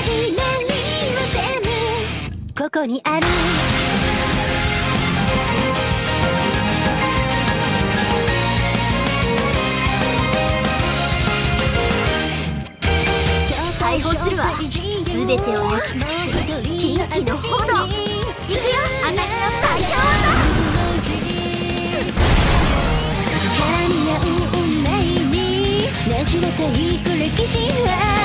始まりは全部ここにある。 解放するわ。全てを焼き尽くすキンキの炎。行くよ、私の最強噛み合う運命にねじれていく歴史は